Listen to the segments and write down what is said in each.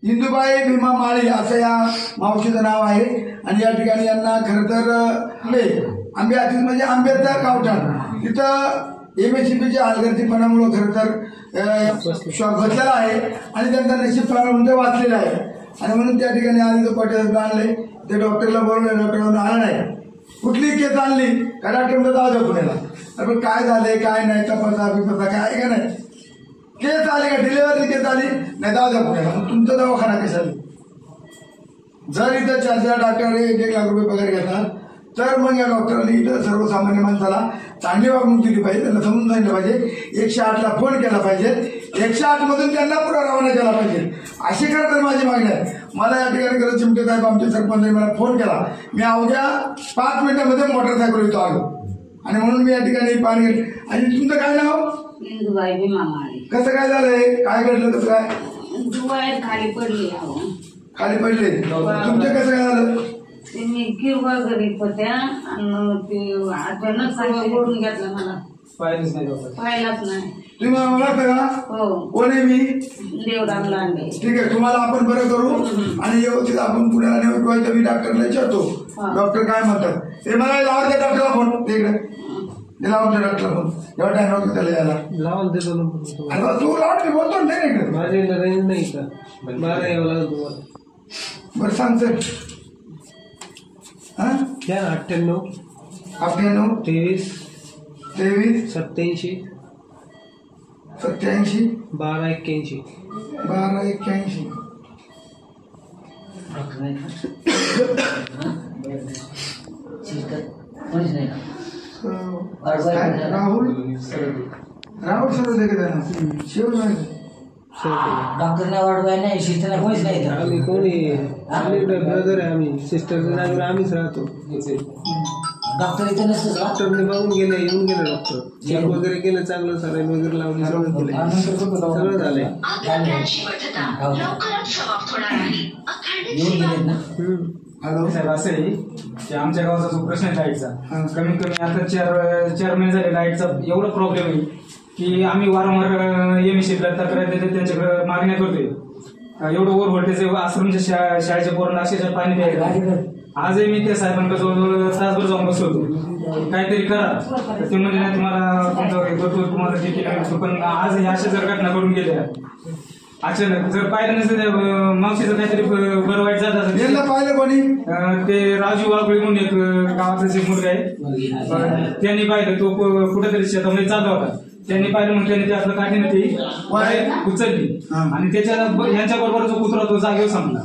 इंदुबाई भीमा माळी असं या मावशीचं नाव आहे आणि या ठिकाणी यांना खरं तर आंबे आतीस म्हणजे आंबेचा गावठाण तिथं MSCBच्या हलगर्जीपणामुळे खरं तर शॉक बसलेला आहे आणि त्यांचा नशीब प्रारंभ वाचलेला आहे आणि म्हणून त्या ठिकाणी आधी पटेल आणले ते डॉक्टरला बोलवलं, डॉक्टरांना आला नाही. कुठली केस आणली का डॉक्टर जाऊ द्या पुण्याला. अरे काय झालंय काय नाही तपासा बिपसा काय आहे का नाही. केस आली का डिलिव्हरी केस आली नाही जाऊ द्या पुण्याला. मग तुमचा दवाखाना कशाला. जर इथं 4 डॉक्टर 1 लाख रुपये पगार घेतात तर मग या डॉक्टरांनी इथं सर्वसामान्य माणसाला चांगली वागणूक दिली पाहिजे, त्यांना समजून सांगितलं पाहिजे, 108ला फोन केला पाहिजे, 108 मधून त्यांना पुढे रवाना केला पाहिजे. अशी खरं तर माझी मागणी आहे. मला या ठिकाणी खरं चिमटे साहेब आमचे सरपंचांनी मला फोन केला, मी अवघ्या 5 मिनिटांमध्ये मोटरसायकल इथं आलो आणि म्हणून मी या ठिकाणी पाणी. आणि तुमचं काय नाव. इंदुबाई भीमा माळी. कसं काय झालंय, काय घडलं, कसं काय. खाली पडली. खाली पडले. तुमचं कसं काय झालं. मी किरकोळ करीत होत्या आणि ते अचानक सगळं ओढून घेतलं. मला पाहिलाच नाही. तुम्ही मला ओळखता का. हो. कोण आहे मी. देवराम लांडे. ठीक आहे, तुम्हाला आपण बरं करू आणि व्यवस्थित आपण पुण्याला नेऊ. मी डॉक्टरला विचारतो डॉक्टर काय म्हणतात ते. मला लावा त्या डॉक्टरला फोन तिकडे लावून त्या डॉक्टरला फोन. एवढा टाइम नव्हतं त्याला यायला. लावून देतो तू लावून बोलतो नाही माझे रेंज नाही का. मला यावं लागेल तुम्हाला. बरं सांग सर. हा 98 23 87 87 12 81. 12 81. राहुल सर देखील शिव डॉक्टरने वाढवाय नाही, सिस्टरला कोणीच नाही. आम्ही कोणी आम्ही ब्रदर आहे, आम्ही सिस्टरच्या जागेवर आम्हीच राहतो. डॉक्टर इथे नसतो. डॉक्टरने बघून गेले, येऊन गेले डॉक्टर. चेक वगैरे केलं, चांगलं सलाईन वगैरे लावली, सगळं केलं, सगळं झालंय. येऊन गेलेत ना. हॅलो साहेब, असं आहे की आमच्या गावाचा जो प्रश्न आहे लाईटचा, कमीत कमी आता 4 महिने झाले लाईटचा एवढा प्रॉब्लेम आहे की आम्ही वारंवार MSCBला तक्रार देतो, त्यांच्याकडे मागण्या करतोय. एवढं ओव्हर व्होल्टेज आश्रमच्या शाळेच्या पोरांना अक्षरशः पाणी द्यायला. आजही मी त्या साहेबांकडे जवळजवळ तासभर जाऊन बसलो होतो, काहीतरी करा. ते म्हणजे नाही तुम्हाला तुमचं तुम्हाला जे केलं. पण आज ह्या अशा जर घटना घडून गेल्या अचानक, जर पाहिलं नसतं मावशीचं काहीतरी बरं वाईट जात असेल. पाहिलं कोणी. ते राजू वाळगुळे म्हणून एक गावाचा एक मुलगा आहे, त्यांनी पाहिलं. तो कुठेतरी शेतामध्ये चालला होता, त्यांनी पाहिलं मग त्यांनी त्यातलं काठीनं ती वायर उचलली आणि त्याच्या यांच्या बरोबर जो कुत्रा तो जागेवर संपला.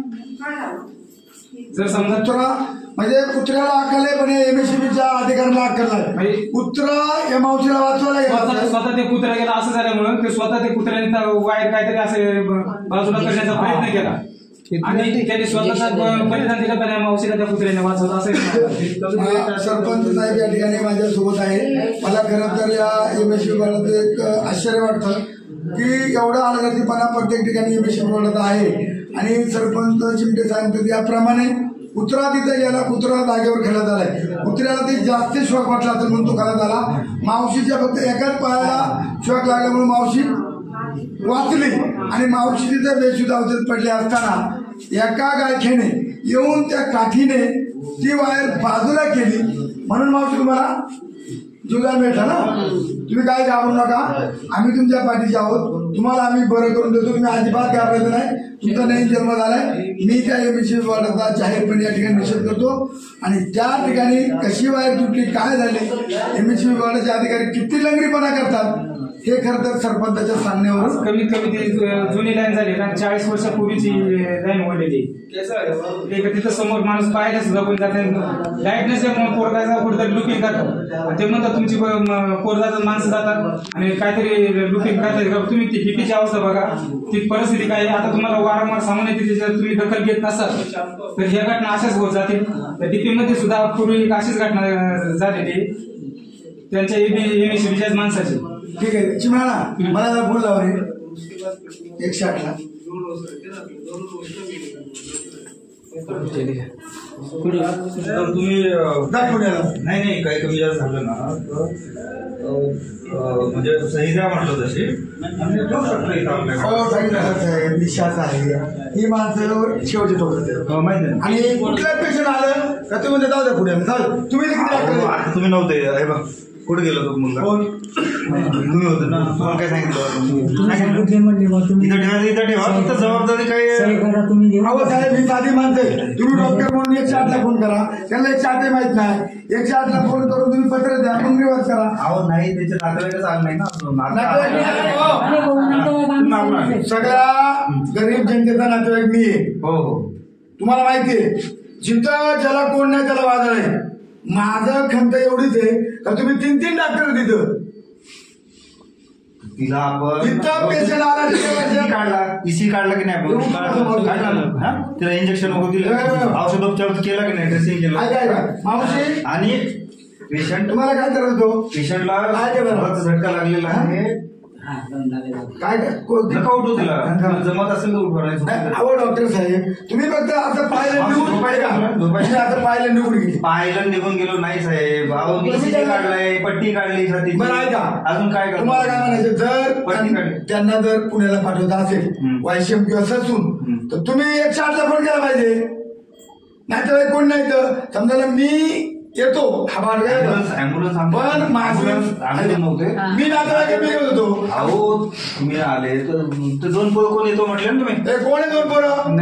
जर समजा कुत्रा म्हणजे कुत्र्याला अक्कल आहे पण MSCBच्या अधिकाऱ्याला अक्कल नाही. कुत्रा या मावशीला वाचवायला स्वतः ते कुत्रा गेला. असं झाल्यामुळे ते स्वतः ते कुत्र्याने वायर काहीतरी असे बाजूला करण्याचा प्रयत्न केला आणि त्यांनी स्वतःचा बलिदान दिलं, पण मावशीला त्या कुत्र्याने वाचवलं. असं सरपंच साहेब या ठिकाणी माझ्यासोबत आहे. मला खरं तर या MSCB वाल्याचं एक आश्चर्य वाटतं की एवढा हलगर्जीपणा प्रत्येक ठिकाणी MSCB वाल्याचा आहे. आणि सरपंच चिमटे सांगतात याप्रमाणे कुत्रा तिथे गेला, कुत्रा जागेवर खेळत आलाय. कुत्र्याला ते जास्त शॉक वाटला असेल म्हणून तो खेळत आला. मावशीच्या फक्त एकाच पायाला शॉक लागल्यामुळे मावशी वाचली आणि मावशी तिथे बेशुद्ध अवस्थेत पडली असताना एका गायखेने येऊन त्या काठीने ती वायर बाजूला केली. म्हणून मावशी तुम्हाला जुगार भेटला ना. तुम्ही काय घाबरू नका, आम्ही तुमच्या पाठीशी आहोत. तुम्हाला आम्ही बरं करून देतो. तुम्ही अजिबात घाबरायचं नाही. तुमचा नवीन जन्म झालाय. मी त्या MSCB वाल्याचा जाहीरपणे या ठिकाणी निषेध करतो आणि त्या ठिकाणी कशी वायर तुटली, काय झाली, MSCB वाल्याचे अधिकारी किती लंगरीपणा करतात हे खरं तर सरपंचाच्या सांगण्यावरून. कमीत कमी ती जुनी लाईन झाली ना, 40 वर्षापूर्वीची लाईन ओढलेली. तिथं समोर माणूस पाहायला सुद्धा कोणी जात नाही. लाईट नसल्यामुळे पोरगाचा कुठेतरी लुकिंग करतात. ते म्हणतात तुमची पोरगाचं माणसं जातात आणि काहीतरी लुकिंग करतात. तुम्ही ती डीपीची अवस्था बघा, ती परिस्थिती काय. आता तुम्हाला वारंवार सांगून येते, जर तुम्ही दखल घेत नसाल तर ह्या घटना अशाच होत जातील. तर डीपीमध्ये सुद्धा पूर्वी अशीच घटना झालेली त्यांच्या MSCBच्याच माणसाची. ठीक आहे चिमणा, मला फोन लावा रे 108ला. तर तुम्ही नाही काही कमी जास्त झालं ना म्हणजे सही द्या म्हटलं तशी आणि ठेवू शकतो इथं आपल्याकडे. विश्वास आहे ही माणसं शेवटी तो माहिती आहे. आणि कुठल्याच पेशंट आलं का तुम्ही म्हणता जाऊ द्या पुढे जाऊ द्या. तुम्ही किती डॉक्टर आहे? आता तुम्ही नव्हते हे बघ कुठे गेलो तो मुलगा कोण तुम्ही होते ना तुम्हाला काय सांगितलं इथं ठेवा फक्त जबाबदारी काय अहो साहेब ही साधी माणसं आहे. तुम्ही डॉक्टर म्हणून 108 ला फोन करा. त्यांना 108 माहित नाही. 108 ला फोन करून तुम्ही पत्र द्या मग रिवर्स करा. अहो नाही त्याचे नातेवाईकच आलं नाही ना सगळ्या गरीब जनतेचा नातेवाईक मी आहे. हो हो तुम्हाला माहिती आहे जिथं ज्याला कोण नाही त्याला वादळ आहे. माझं खंत एवढीच आहे का तुम्ही 3 डॉक्टर तिथं तिला आपण इथं पेशंट आला इसी काढला की नाही आपण काढला ना तिला इंजेक्शन वगैरे दिलं औषधोपचार केला की नाही ड्रेसिंग केलं मावशी आणि पेशंट तुम्हाला काय करत होतो पेशंटला झटका लागलेला आहे काय नका उठू तिला जमत असेल तर उठवायचं. अहो डॉक्टर साहेब तुम्ही फक्त असं पाहिलं निघून पाहिजे असं पाहिलं निघून गेली पाहिलं निघून गेलो नाही साहेब अहो ECG काढलाय पट्टी काढली छातीची. बरं ऐका अजून काय तुम्हाला काय म्हणायचं जर त्यांना जर पुण्याला पाठवत असेल वायशम किंवा ससून तर तुम्ही 108 ला फोन केला पाहिजे. नातेवाईक कोण नाही तर समजा मी येतो ऍम्ब्युलन्स पण नव्हते मी नातेवाईक मी येत होतो. अहो तुम्ही आले तर ते 2 पोरं कोण येतो म्हटले ना तुम्ही कोण आहे 2 पोरं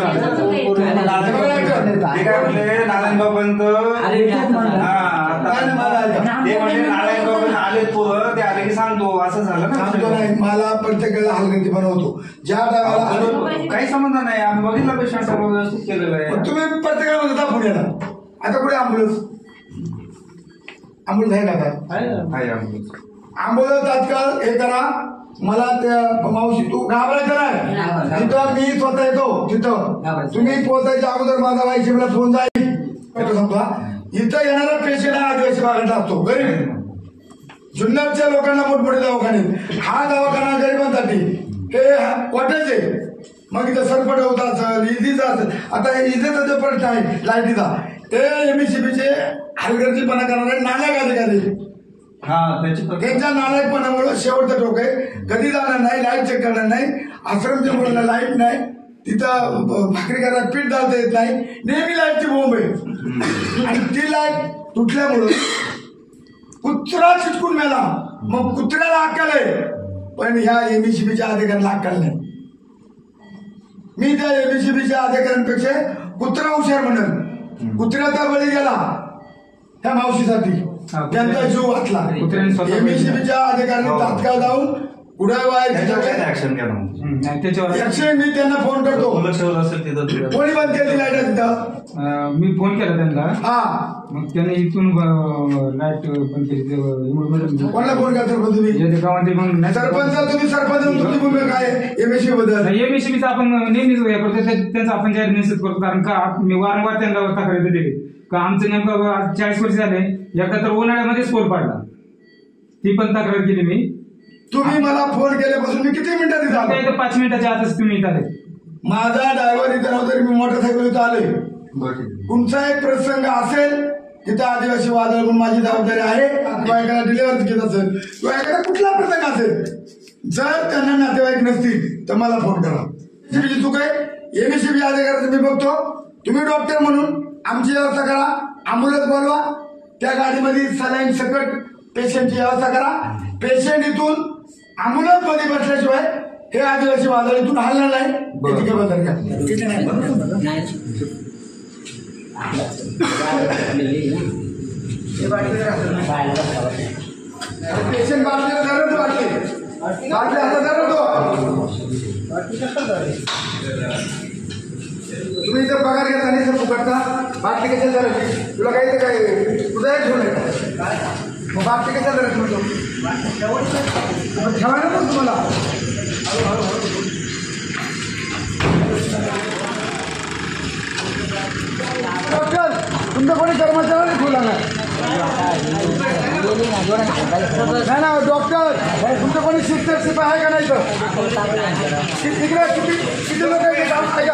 ते काय म्हटले नारायणगावपर्यंत ते म्हटले नारायणगावपर्यंत आले पोरं ते आले की सांगतो असं झालं ना. मला प्रत्येक वेळेला हलगर्जी बनवतो ज्या टायमाला काही संबंध नाही आम्ही बघितलं पेशंट सगळं व्यवस्थित केलेलं आहे. तुम्ही प्रत्येक वेळेला म्हणता पुण्याला आता कुठे ॲम्ब्युलन्स आहे का ॲम्ब्युलन्स तात्काळ हे करा. मला त्या मावशी तू घाबरायचं नाही तिथं मी स्वतः येतो तिथं तुम्ही पोहोचायच्या अगोदर माझा वाईशिपला फोन जाईल समजा इथं येणारा पेशंट हा आदिवासी भागातला असतो गरीब जुन्नरच्या लोकांना मोठमोठे दवाखाने हा दवाखाना गरिबांसाठी हे कॉटेज आहे. मग इथं सरपट होत असेल इझीचा असेल आता इझीचा जो प्रश्न आहे लाईटीचा ते MSCBचे हलगर्जीपणा करणारे नालायक अधिकारी त्यांच्या नालायकपणामुळे शेवटचं टोक आहे. कधी जाणार नाही लाईट चेक करणार नाही आश्रमच्या मुलांना लाईट नाही तिथं भाकरी करायला पीठ जाता येत नाही नेहमी लाईटची बोंब आहे आणि ती लाईट तुटल्यामुळं कुत्रा चिटकून मेला. मग कुत्र्याला अक्कल आहे पण ह्या MSCBच्या अधिकाऱ्यांना अक्कल नाही. मी त्या MSCBच्या अधिकाऱ्यांपेक्षा कुत्रा हुशार म्हणेल. कुत्र्याचा बळी गेला त्या मावशीसाठी त्यांचा जीव वाचला. MSCBच्या अधिकाऱ्यांनी तात्काळ जाऊन पुढे ऍक्शन घ्या मी त्यांना फोन करतो. कोणी बंद केली लाईट तिथं मी फोन केला त्यांना मग त्याने इथून लाईट बंद केली. कोणाला फोन करतो तुम्ही गावामध्ये मग सरपंच तुम्ही सरपंच तुमची भूमिका काय MSCB बद्दल MSCBचा आपण नेहमीच हे करतो त्यांचा आपण जाहीर मेसेज करतो कारण का मी वारंवार त्यांना तक्रार दिली का आमचं नेमकं 40 वर्ष झाले एकदा तर उन्हाळ्यामध्येच पोल पाडला ती पण तक्रार केली मी. तुम्ही मला फोन केल्यापासून मी किती मिनिटात इथं आलो? 5 मिनिटाच्या आतच तुम्ही इथं आले. माझा ड्रायव्हर इथं नव्हता मी मोटरसायकल इथं आलोय. तुमचा एक प्रसंग असेल तिथं आदिवासी वादळ म्हणून माझी जबाबदारी आहे किंवा एखादा डिलिव्हरी घेत असेल किंवा एखादा कुठला प्रसंग असेल जर त्यांना नातेवाईक नसतील तर मला फोन करा. तुमची चूक आहे. MSCB अधिकाऱ्याचं मी बघतो. तुम्ही डॉक्टर म्हणून आमची व्यवस्था करा. ॲम्ब्युलन्स बोलवा त्या गाडीमध्ये सलाईन सकट पेशंटची व्यवस्था करा. पेशंट इथून ॲम्ब्युलन्स मध्ये बसल्याशिवाय हे आदिवासी वादळ इथून हलणार नाही याची खबरदारी घ्या. पेशंट बाटलीला धरत बाटली आता धरत तुम्ही इथं पगार घेता नाही सर फुकटचा बाटली कशा धरत तुला काही काय तुझा एक घेऊन मग बाटली कशा धरत म्हणतो ठेवायला पण तुम्हाला डॉक्टर तुमचं कोणी कर्मचारी बोला ना नाही ना डॉक्टर तुमचं कोणी सिस्टर शिपाई आहे का नाही तर तिकडे किती लोक ऐका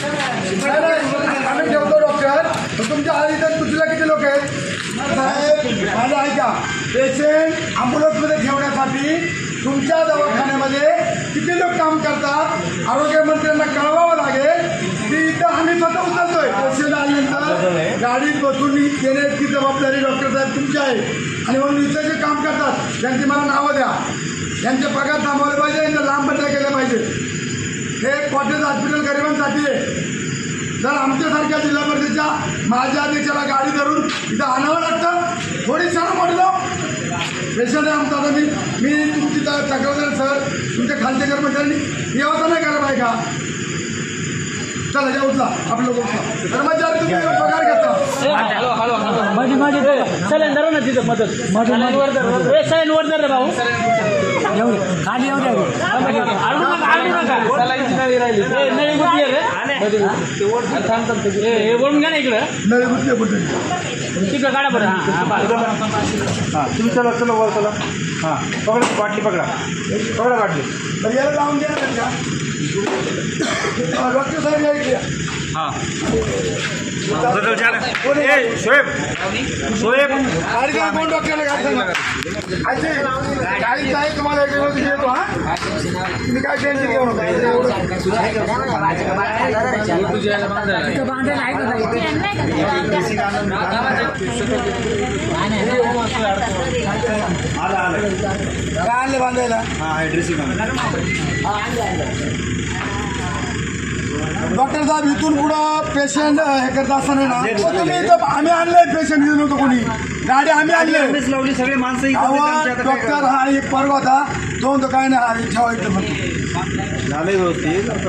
आम्ही ठेवतो डॉक्टर तुमच्या इथं तुझीला किती लोक आहेत साहेब माझं ऐका पेशंट ॲम्ब्युलन्समध्ये ठेवण्यासाठी तुमच्या दवाखान्यामध्ये किती लोक काम करतात आरोग्यमंत्र्यांना कळवावं लागेल की इथं आम्ही स्वतः उचलतोय पेशंट आल्यानंतर गाडीत बसून देण्याची जबाबदारी डॉक्टर साहेब तुमची आहे आणि म्हणून इथं जे काम करतात त्यांची मला नावं द्या यांचे पगार थांबवले पाहिजे यांना लांब बदल्या केल्या पाहिजे हे कॉटेज हॉस्पिटल गरिबांसाठी आहे जर आमच्यासारख्या जिल्हा परिषदेच्या माझ्या अध्यक्षाला गाडी धरून इथं आणावं लागतं थोडी क्षण म्हटलं पेशंट आहे आमचा आता मी तुमची तक्रार सर तुमच्या खालच्या कर्मचाऱ्यांनी व्यवस्था नाही करायला पाहिजे का चला या उठला आपलं कर्मचारी तुम्ही पगार घेता सिलेंडर ना तिथं मदत सिलेंडर रे भाऊ खाली येऊ वळून घ्या ना इकडं नवी गुटले कुठे तिकडं काढा बरं हां तुम्ही चला चला वर चला हां पकडा बाटली पकडा बाटली तर याला लावून द्या ना डॉक्टर साहेब या इकडे हां शोएब गाडी कोण डॉक्टरला गाडी आहे तुम्हाला एक दिवस घेतो हा तुम्ही काय टेन्शन घेऊ काय आणले बांधायला हां ड्रेसिंग डॉक्टर साहेब इथून पुढं पेशंट हे करत असताना ना तुम्ही इथं आम्ही आणले पेशंट इथून नव्हतं कोणी गाडी आम्ही आणले लावली सगळे माणसं डॉक्टर हा एक पर्व होता तो म्हणतो काय नाही हा ठेवा इथं म्हणतो झालं व्यवस्थित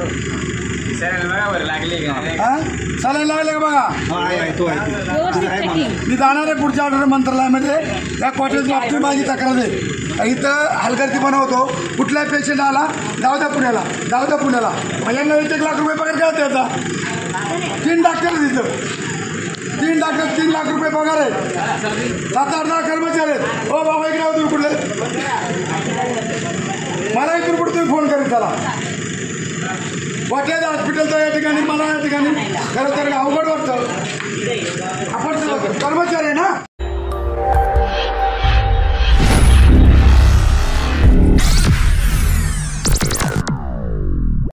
चालायला लागले का बघा तो आहे मी जाणार आहे पुढच्या ऑर्डर मंत्रालयामध्ये त्या कॉटेज बाबतीत माझी तक्रार आहे इथं हलगर्जीपणा होतो कुठलाही पेशंट आला जाऊ द्या पुण्याला यांना 1 लाख रुपये पगार काय त्याचा 3 डॉक्टर तिथं 3 डॉक्टर 3 लाख रुपये पगार आहे 7-8 कर्मचारी आहेत हो बाबा इकडे तुम्ही कुठले मला इथून कुठे तुम्ही फोन करेल चला कॉटेज हॉस्पिटलचं या ठिकाणी मला या ठिकाणी खरं तर अवघड वाटतं आपण कर्मचारी आहे ना